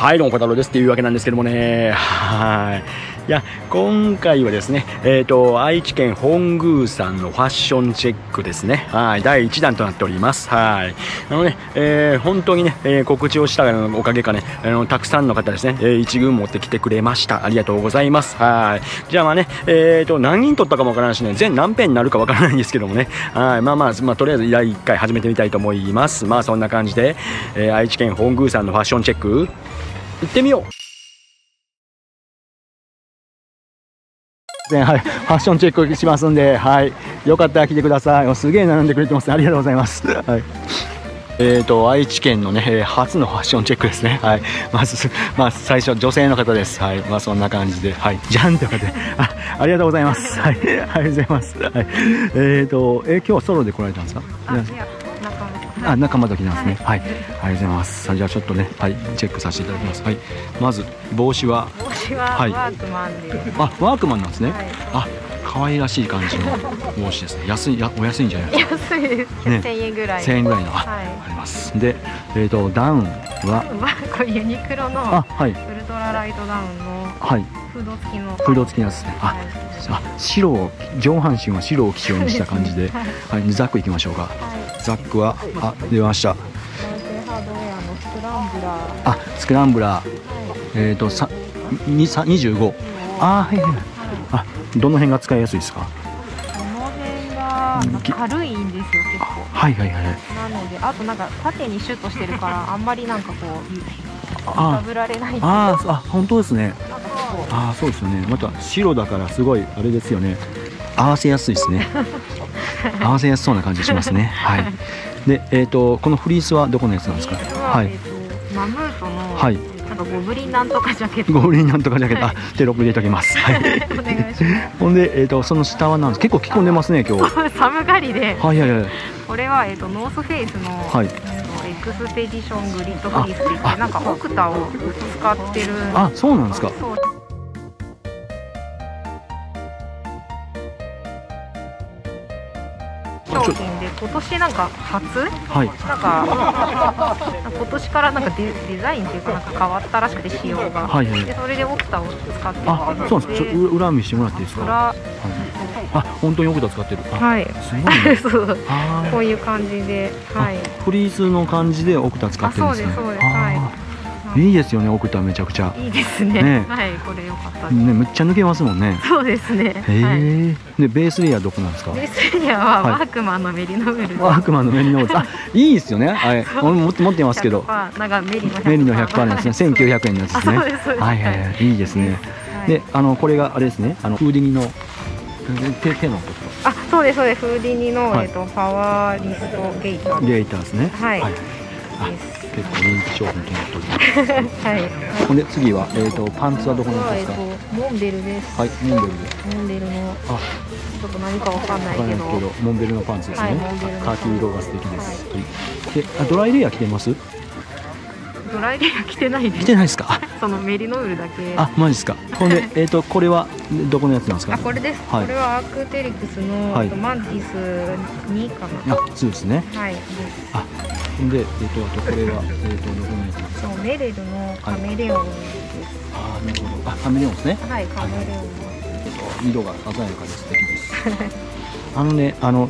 はい、どうも、小太郎ですっていうわけなんですけどもね。いや、今回はですね、愛知県本宮さんのファッションチェックですね。はい、第1弾となっております。はい。本当にね、告知をしたおかげかね、たくさんの方ですね、一軍持ってきてくれました。ありがとうございます。はい。じゃあまあね、何人取ったかもわからないしね、全何編になるかわからないんですけどもね。はい。まあ、とりあえず第1回始めてみたいと思います。まあ、そんな感じで、愛知県本宮さんのファッションチェック、行ってみよう。はい、ファッションチェックしますんで、はい、よかったら来てください。すげえ並んでくれてます、ね。ありがとうございます。はい。愛知県のね、初のファッションチェックですね。はい。まず最初女性の方です。はい。まあそんな感じで、はい。じゃんとかで、ありがとうございます。はい。ありがとうございます。はい。今日ソロで来られたんですか？仲間だけなんですね。はい。ありがとうございます。じゃあちょっとね、はい、チェックさせていただきます。はい。まず帽子ははい、ワークマンで。 ワークマンなんですね。はい、可愛らしい感じの帽子ですね。お安いんじゃないですか。 安いです。 ね、 1000円ぐらい。 1000円ぐらいの、あります。で、ダウンはこれユニクロのウルトラライトダウンのフード付きの。 フード付きなんですね。白を、上半身は白を基調にした感じで、はい、ザックいきましょうか。ザックは出ました。 ハードウェアのスクランブラー。 スクランブラー。25。どの辺が使いやすいですか？ この辺が軽いんですよ、結構。 はい。なので、あとなんか縦にシュッとしてるから、あんまりなんかこうかぶられない。 本当ですね。そうですよね。また白だからすごいあれですよね。合わせやすいですね。合わせやすそうな感じしますね。はい。で、このフリースはどこのやつなんですか？はい。 マムートの。なんかゴブリンなんとかジャケット。 ゴブリンなんとかジャケット。テロップ入れておきます。はい。 お願いします。 ほんで、その下はなんです。結構着込んでますね、今日。 寒がりで。 はい。 これはノースフェイスの。エクスペディショングリッドフリースって言って、なんかオクタを使ってる。 そうなんですか。 商品で今年なんか初、なんか今年からなんかデザインっていうかなんか変わったらしくて仕様が、でそれでオクタを使ってる。 そうなんです。裏見してもらっていいですか？本当にオクタ使ってる。 はい。 すごいね。 そう。こういう感じで、 フリースの感じでオクタ使ってるんですね。 そうです。はい。 いいですよね、オクタめちゃくちゃ。 いいですね。はい、これ良かったです。 ね、めっちゃ抜けますもんね。 そうですね。 で、ベースレイヤーどこなんですか？ ベースレイヤーはワークマンのメリノール。 ワークマンのメリノール。いいですよね。はい、俺も持ってますけど。 なんかメリの100%のですね。1900円のやつですね。はい。いいですね。で、これがあれですね。フーディニの手のこと。 そうです。フーディニのパワーリストゲイター。 ゲイターですね。はい。結構人気商品となっております。はい。ほんで次はパンツはどこなんですか？ モンベルです。 はい、モンベルのちょっと何かわかんないけど、 モンベルのパンツですね。カーキ色が素敵です。で、ドライレイヤー着てます？ ドライレイヤー着てないです。 着てないですか？そのメリノールだけ。 マジですか。ほんでこれはどこのやつなんですか？ これです。これはアークテリクスのマンティス2かな。 そうですね。 はい。 で、あとこれはどこのやつですか？ メレルのカメレオンです。 なるほど。カメレオンですね。 はい、カメレオン。 色が鮮やかで素敵です。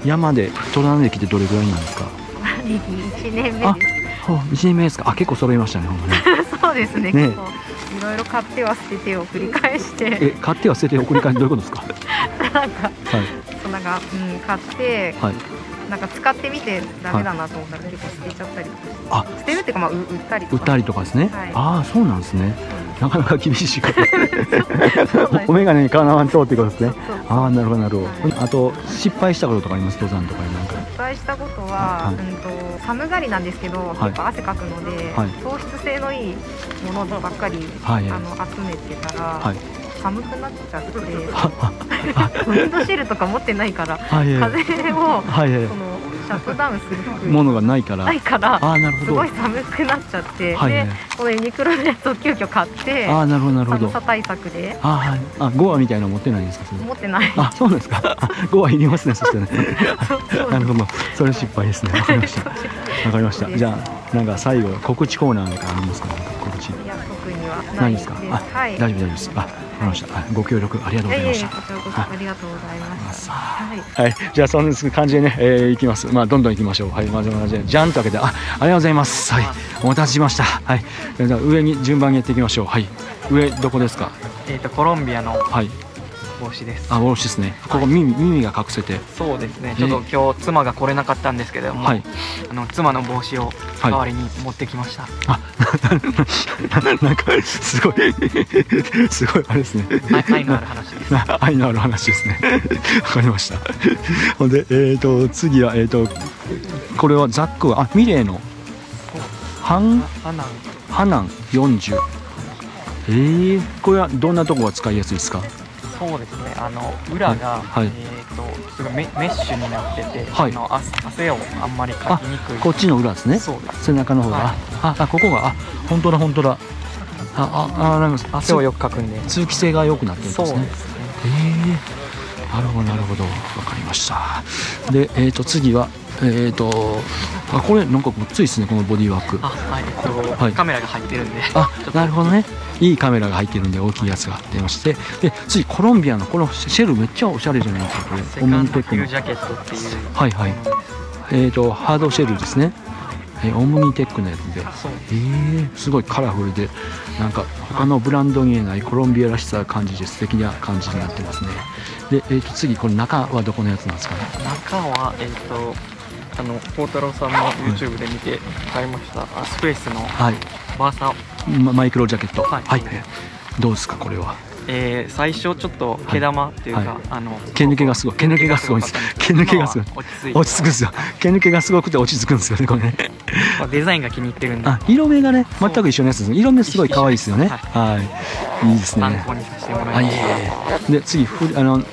山でトラン歴ってどれぐらいなんですか ？1年目です。 1年目ですか。結構揃いましたね、ほんまね。 そうですね。結構いろいろ買っては捨ててを繰り返して。 買っては捨ててを繰り返しどういうことですか？ なんか買ってなんか使ってみてダメだなと思ったら結構捨てちゃったりとか。捨てるっていうか売ったりとかですね。そうなんですね。なかなか厳しいこと。お眼鏡にかなわんとっていうことですね。なるほど。あと失敗したこととかあります？登山とかになんか。 失敗したことは寒がりなんですけど、結構汗かくので糖質性のいいものばっかり集めてたら寒くなっちゃって、ウィンドシェルとか持ってないから風をシャットダウンするものがないから、 すごい寒くなっちゃって、でこのユニクロのやつを急遽買って、 ああ、なるほどなるほど。 寒さ対策で。 ああ、ゴアみたいなの持ってないんですか？ 持ってない。 あ、そうなんですか。ゴアいりますね、そしてね。なるほど、それ失敗ですね。わかりました。わかりました。じゃあなんか最後告知コーナーとかありますか？告知。いや、 特にはないですか？あ、大丈夫です。あ、わかりました。ご協力ありがとうございました。 こちらこそありがとうございました。 はい、じゃあそんな感じでね、行きます。まあどんどん行きましょう。はい、まずじゃんと開けて、ありがとうございます。はい、お待たせしました。はい、じゃあ上に順番にやっていきましょう。はい、上どこですか？ コロンビアの帽子です。 あ、帽子ですね。ここ耳が隠せて。 そうですね。ちょっと今日妻が来れなかったんですけども、妻の帽子を代わりに持ってきました。 あ、なんかすごいあれですね。 愛のある話です。 愛のある話ですね。わかりました。ほんで次はこれはザックはミレーのハナン40。これはどんなところが使いやすいですか？ そうですね。裏がすごいメッシュになってて、汗をあんまりかきにくい。 こっちの裏ですね。 そうです。 背中の方が、ここが本当だ。なんか汗をよくかくんで通気性が良くなってるんですね。 そうですね。 なるほどなるほど、わかりました。で次はこれなんかごっついですね、このボディワーク。 カメラが入ってるんで。 なるほどね。いいカメラが入ってるんで大きいやつが出まして、で次コロンビアのこのシェルめっちゃおしゃれじゃないですか。これセカンドフィルジャケットっていう。 はいはい。ハードシェルですね。オムニテックのやつで。すごいカラフルで、なんか他のブランドに言えないコロンビアらしさ感じで素敵な感じになってますね。で次これ中はどこのやつなんですかね？ 中は孝太郎さんの YouTube で見て買いましたスペースのバーサマイクロジャケット。はい。どうですかこれは？ 最初ちょっと毛玉っていうか毛抜けがすごい。毛抜けがすごいです。毛抜けがすごい。落ち着くんですよ。毛抜けがすごくて落ち着くんですよねこれね。 デザインが気に入ってるんで。 色目がね全く一緒のやつです。色目すごい可愛いですよね。はい。いいですね。 参考にさせてもらいます。 で次中ベ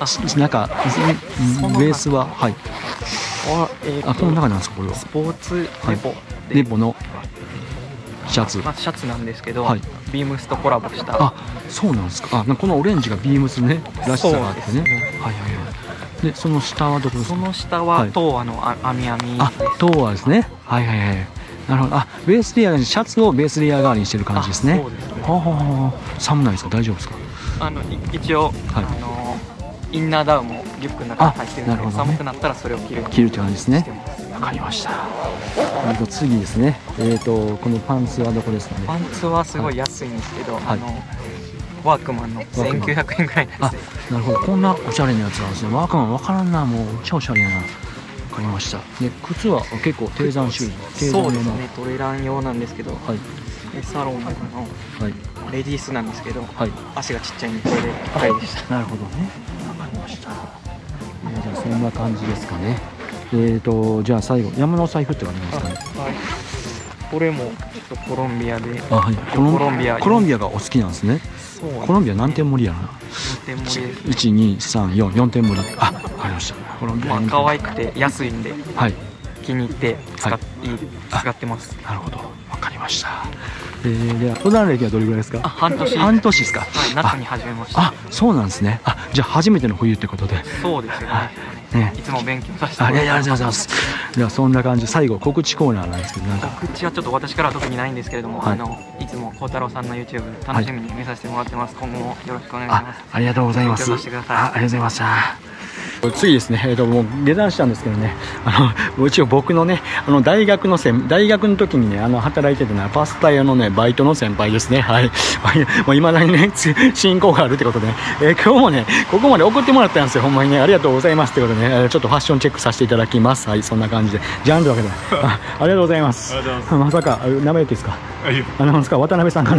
ースはこの中なんですかこれは？ スポーツレポのシャツなんですけど、ビームスとコラボした。 そうなんですか。このオレンジがビームスねらしさがあってね。でその下はどこですか？ その下は東和の網です。 東和ですね。なるほど。ベースレイヤーシャツをベースレイヤー代わりにしてる感じですね。 そうですね。 寒ないですか？大丈夫ですか？ 一応インナーダウンもリュックの中に入ってるので、寒くなったらそれを着るって感じですね。 わかりました。次ですね。このパンツはどこですかね？ パンツはすごい安いんですけど、ワークマンの1900円ぐらいなんです。 なるほど。こんなおしゃれなやつなんですね。ワークマンわからんな。もうめっちゃおしゃれやな。わかりました。で靴は結構低山シューズ。 そうですね。トレラン用なんですけど、サロンのレディースなんですけど、足がちっちゃいんでこれで高いでした。 なるほどね。わかりました。じゃあそんな感じですかね。じゃあ最後山のお財布ってありますかね？ これもちょっとコロンビアで。 コロンビアがお好きなんですね。コロンビア何点盛りやな。 4点盛りです。 1、2、3、4点盛り。ありました。コロンビア。 可愛くて安いんで。気に入って使ってます。 なるほど。わかりました。で登山歴はどれぐらいですか？ 半年ですか？ 夏に始めました。 そうなんですね。じゃあ初めての冬ってことで。 そうですよね。いつも勉強させてもらってます。 ありがとうございます。ではそんな感じ、最後告知コーナーなんですけど、 告知はちょっと私からは特にないんですけれども、いつも孝太郎さんの YouTube 楽しみに見させてもらってます。今後もよろしくお願いします。 ありがとうございます。ありがとうございました。次ですね、もう下山したんですけどね、一応僕のね、大学の時にね、働いててね、パスタ屋のね、バイトの先輩ですね。もう未だにね、親交があるってことで、今日もね、ここまで送ってもらったんですよ、ほんまにね、ありがとうございますってことでね、ちょっとファッションチェックさせていただきます。そんな感じで。じゃんというわけで、ありがとうございます。まさか、名前言っていいですか？なんですか、渡辺さんがね、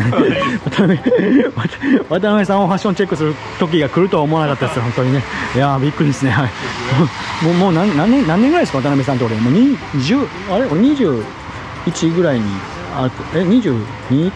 渡辺さんをファッションチェックする時が来るとは思わなかったですよ、本当にね。いやー、びっくりですね。もう何年ぐらいですか、渡辺さんと俺。もう俺21ぐらいに、22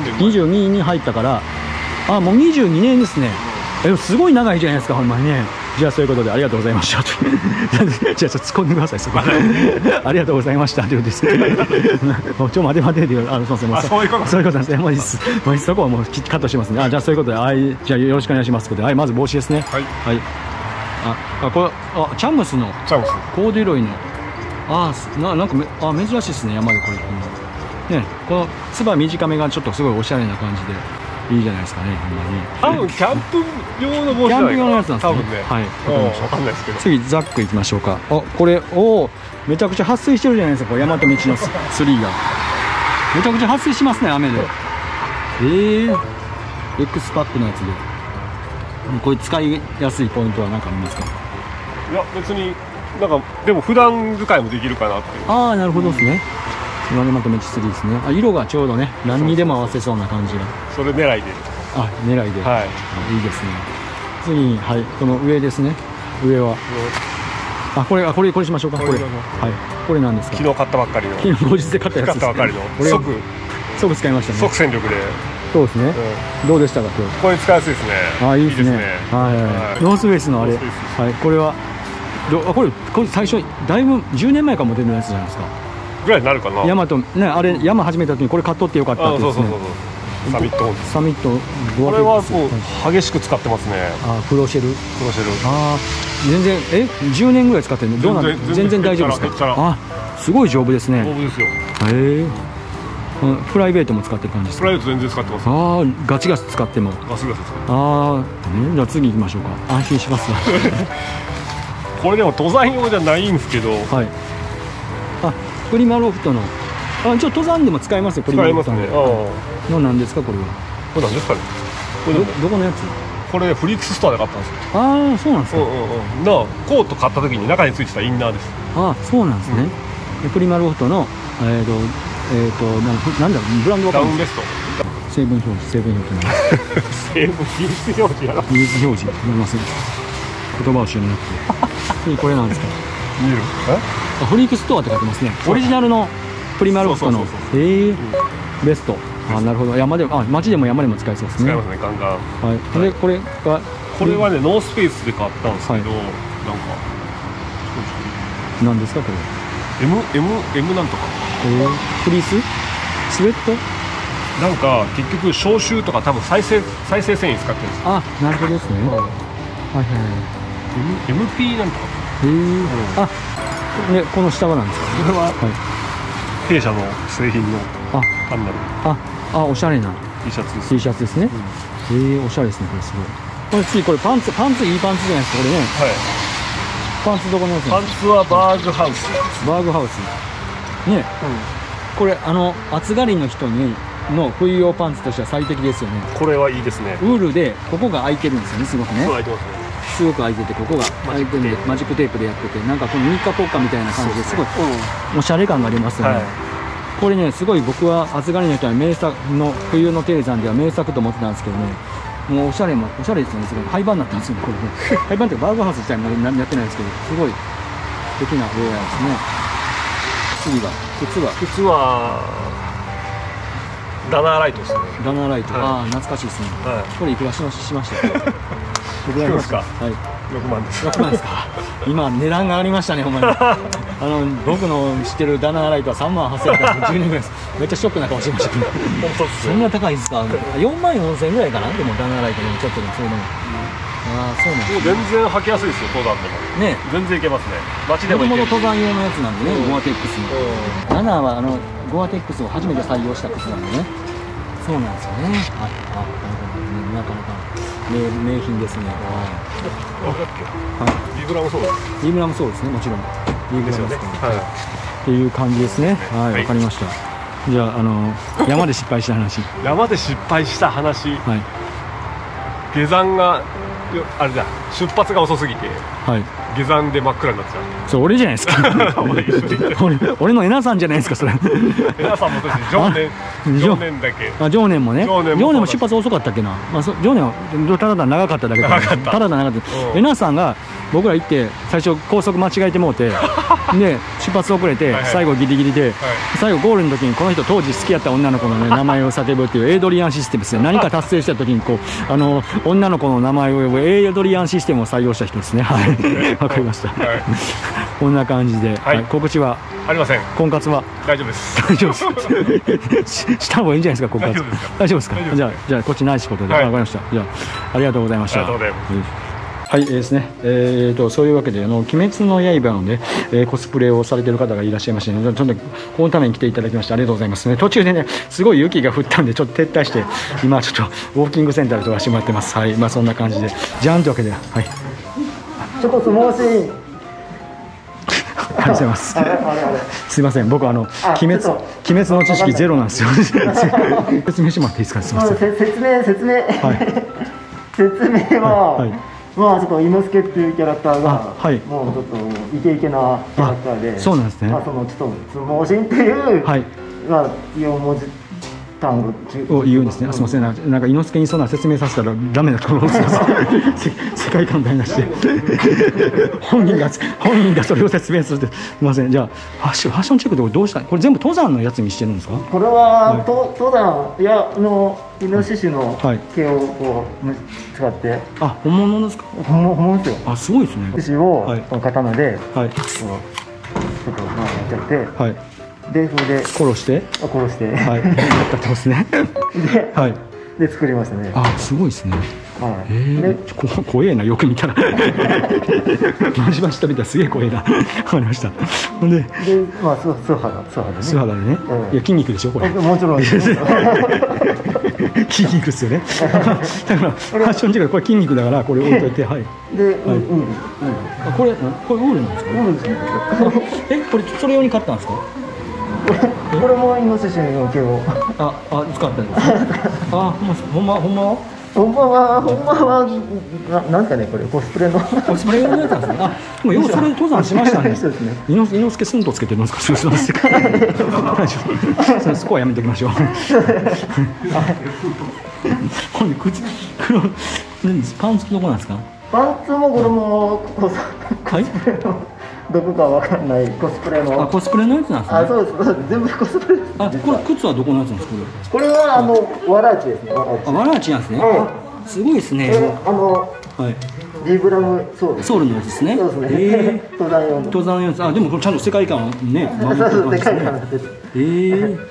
か。22に入ったから、もう22年ですね。すごい長いじゃないですか、ほんまにね。 じゃあそういうことでありがとうございましたじゃあちょっと突っ込んでくださいそこありがとうございましたというですちょ待て待てっていうすみませんそういうことなんですねもうそこはもうカットしますね。じゃあそういうことでじゃあよろしくお願いしますということでまず帽子ですね。はい、はい、これチャムスのコーデュロイのなんか珍しいですね。山でこれねこのつば短めがちょっとすごいおしゃれな感じでいいじゃないですかね。 多分キャンプ用の帽子じゃないかな。キャンプ用のやつなんですね。多分ね。はい。わかんないですけど。 次ザック行きましょうか。これめちゃくちゃ撥水してるじゃないですか。大和道のツリーがめちゃくちゃ撥水しますね雨で。X パックのやつでこれ使いやすいポイントは何かありますか？ いや別になんかでも普段使いもできるかなっていう。 なるほどですね。大和道ツリーですね。色がちょうどね何にでも合わせそうな感じが。 それ狙いで。 狙いで。はい。いいですね。次にこの上ですね。上は。これしましょうか。これ。はい。これなんですか。 昨日買ったばっかりの。 昨日後日で買ったやつ。 買ったばっかりの。 即使いましたね。 即戦力で。 そうですね。どうでしたか今日。 これ使いやすいですね。 いいですね。ノースフェイスのあれ。これはこれ最初だいぶ10年前からモデルのやつじゃないですか。 ぐらいになるかな。 ヤマトねあれ山始めた時にこれ買っとってよかったってですね。 サミット。これは激しく使ってますね。 クロシェル。全然10年ぐらい使ってるの。どうなんですか。全然大丈夫ですか。すごい丈夫ですね。 丈夫ですよ。 プライベートも使ってる感じですか。 プライベート全然使ってます。 ガチガチ使っても。 ガチガチ使って。 じゃあ次行きましょうか。安心しますわ。 これでも登山用じゃないんですけど。はい。 プリマロフトの登山でも使えますよ。プリマロフトのなんですかこれは。 これなんですかね。 どこのやつ？ これフリークスストアで買ったんですよ。 そうなんですか。 コート買った時に中についてたインナーです。 そうなんですね。プリマロフトのなんだろうブランドはダウンベスト。 成分表示成分品質表示やな。 品質表示なりません。言葉を知らなくて。これなんですか。 見える？ フリークストアって書いてますね。オリジナルのプリマロフトのベスト。なるほど。街でも山でも使えそうですね。 使えますねガンガン。 でこれはねノースペースで買ったんですけど、なんか何ですかこれ。 M なんとか。 フリース？スウェット？ なんか結局消臭とか多分再生繊維使ってるんですよ。 なるほどですね。 MP なんとか。 この下はなんですか。 これは弊社の製品の単なるおしゃれな T シャツです。 T シャツですね。おしゃれですねこれすごい。これパンツいいパンツじゃないですかこれね。パンツどこのやつ？ パンツはバーグハウスね。これ暑がりの人の冬用パンツとしては最適ですよね。 これはいいですね。 ウールでここが開いてるんですよね。すごくね。 開いてますね。 すごく開いててここが開いてるんでマジックテープでやっててなんかこのニッカポッカみたいな感じですごいおしゃれ感がありますよね。これねすごい僕は暑がりの人は名作の冬の低山では名作と思ってたんですけどね。もうおしゃれですよね。すごい廃盤になったんですよこれね。廃盤ってバーグハウス自体もやってないですけどすごい素敵なウェアですね。次が靴はダナーライトですね。 ダナーライト。懐かしいですね。これいくらしましたか。 僕らですか。6万です。 6万ですか。今値段が上がりましたねほんまに。僕の知ってるダナーライトは3万8000円から10年ぐらいです。めっちゃショックな顔してましたけど。そんな高いですか。4万4000円ぐらいかな。でもダナーライトでもちょっとでもそういうのも。そうなんです。 全然履きやすいですよ登山でも。ね。全然いけますね。街でも。 もともと登山用のやつなんでね。ゴアテックスの。ダナーはゴアテックスを初めて採用した靴なんでね。そうなんですよね。なかなか名品ですね。 ビブラムソール。 ビブラムソールですね。もちろん。ビブラムソール。っていう感じですね。わかりました。じゃあ山で失敗した話。 山で失敗した話。下山があれだ出発が遅すぎて。下山で真っ暗になっちゃう。 それ俺じゃないですか。俺のえなさんじゃないですかそれ。 えなさんも常年だけ。 常年もね。常年も出発遅かったっけな。常年はただ長かっただけ。ただ長かった。えなさんが僕ら行って最初高速間違えてもうてで出発遅れて最後ギリギリで、最後ゴールの時にこの人当時好きやった女の子の、ね、名前を叫ぶっていうエイドリアンシステムですね。何か達成した時にこう女の子の名前を呼ぶエイドリアンシステムを採用した人ですね。はいわかりました、こんな感じで、告知はありません。 婚活は大丈夫です。大丈夫ですした方がいいんじゃないですか、婚活。大丈夫ですか。じゃあこっちないしことで、わかりました。じゃあありがとうございました。ありがとうございます。はいですね、そういうわけで鬼滅の刃のね、コスプレをされてる方がいらっしゃいまして、ね、ちょっとこのために来ていただきましてありがとうございますね。途中でねすごい雪が降ったんでちょっと撤退して今ちょっとウォーキングセンターで飛ばしてもらってます。はい、まあそんな感じでじゃんというわけで、はい、 ちょっと相撲シーンありがとうございます。すいません、僕鬼滅の知識ゼロなんですよ。説明してもらっていいですか。すいません。 説明、はい、説明は、はい、まあちょっと伊之助っていうキャラクターが、はい、もうちょっとイケイケなキャラクターで、 そうなんですね。 まあそのちょっと相撲シーンっていう、はい、まあ4文字単語を言うんですね。すみません、なんか伊之助にそんな説明させたらダメだと思うんですよ。世界観台無しで本人がそれを説明するって、すみません。じゃあファッションチェックってどうした？これ全部登山のやつにしてるんですか？ これは、登山いやイノシシの毛をこう使って、 あ、本物ですか？ 本物ですよ。 あ、すごいですね。 イノシシを刀で、はい、ちょっとやっちゃって、はい。でそれで殺して、はい、やったますね。 で、はい、で作りましたね。 あ、すごいですね。はい。怖えな、よく見たら。マジマジと見たらすげえ怖えな。わかりました。ほんで、 まあ素肌でね。いや筋肉でしょこれ。 もちろん。 筋肉ですよね。だからファッションチェックこれ筋肉だからこれ置いといて、はい。 で、 これウールなんですか？ウールですね。これそれ用に買ったんですか？ これもイノシシの毛を使ったんです。あ、ほんまはなんかね、これコスプレの用のやつなんですね。あ、もうようそれ登山しましたね。伊之助スンとつけてるんですか？そうですか。そこはやめておきましょう。ほんで黒パンツどこなんですか？ パンツもこれもコスプレのどこかわかんないコスプレの。 コスプレのやつなんですね。 あ、そうです。全部コスプレです。 あ、これ靴はどこのやつなんですか？ これはわらあちですね。 わらあちなんですね。すごいですね。はい。 リブラムソールのやつですね。 そうですね。登山用の。 あ、でもこれちゃんと世界観ね。 そう世界観です。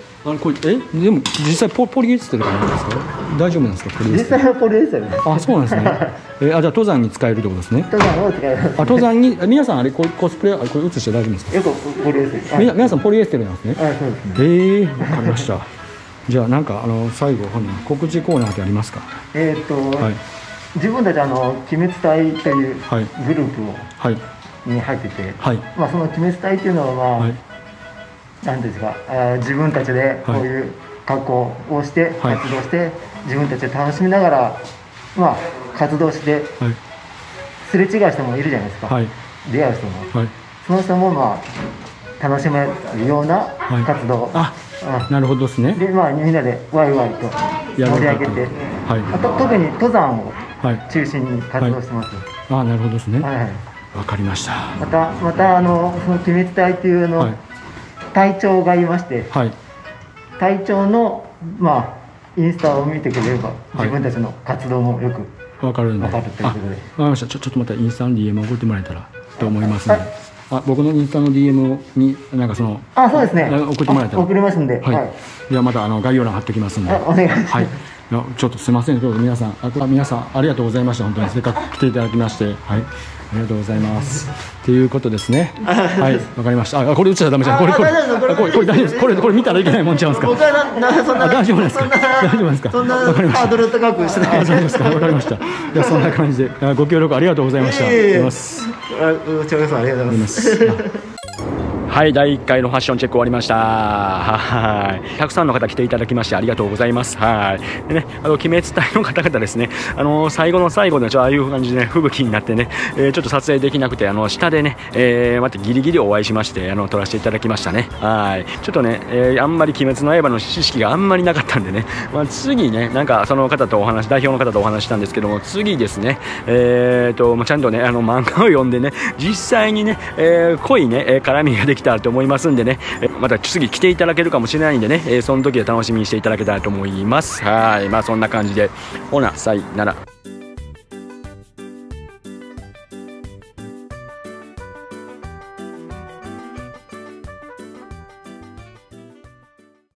これでも実際ポリエステルなんですか？大丈夫なんですか？ 実際はポリエステルです。 あ、そうなんですね。じゃあ登山に使えるってことですね。 登山を使える。 登山に皆さんコスプレこれ写して大丈夫ですか？ よくポリエステル。 皆さんポリエステルなんですね。 そうですね。 わかりました。じゃあなんか最後告知コーナーってありますか？ 自分たち鬼滅隊というグループに入ってて、まあその鬼滅隊っていうのはなんですか、自分たちでこういう格好をして活動して、自分たちで楽しみながらまあ活動して、すれ違う人もいるじゃないですか、出会う人も、その人もまあ楽しめるような活動、 なるほどですね。 でまあみんなでワイワイと盛り上げて、特に登山を中心に活動してます。 なるほどですね。わかりました。 またその鬼滅隊っていう隊長がいまして、隊長のまあインスタを見てくれれば自分たちの活動もよく分かるということで。わかりました。ちょっとまたインスタの DM 送ってもらえたらと思いますので、僕のインスタの DM になんかそうですね、 送ってもらえたら送りますんで、 ではまた概要欄貼っておきますんで、 お願いします。 ちょっとすみませんけど皆さんありがとうございました。本当にせっかく来ていただきまして、ありがとうございます。ということですね。わかりました。これ映っちゃダメじゃん。これ大丈夫です。これ見たらいけないもんちゃうんですか。 僕はそんな大丈夫ですか。大丈夫ですか。 そんなハードル高くしてない。 そうですか。わかりました。じゃあそんな感じでご協力ありがとうございました。 ありがとうございます。 はい、第1回のファッションチェック終わりました。はい、たくさんの方来ていただきましてありがとうございます。はい。でね、鬼滅隊の方々ですね、最後の最後でああいう感じで、ね、吹雪になってね、ちょっと撮影できなくて、下でね、またギリギリお会いしまして、撮らせていただきましたね。はい。ちょっとね、あんまり鬼滅の刃の知識があんまりなかったんでね、まあ、次ね、なんかその方と代表の方とお話したんですけども、次ですね、ちゃんとね、漫画を読んでね、実際にね、濃いね、絡みができたらと思いますんでね、また次来ていただけるかもしれないんでね、その時は楽しみにしていただけたらと思います。はい、まあそんな感じで、ほな、さいなら。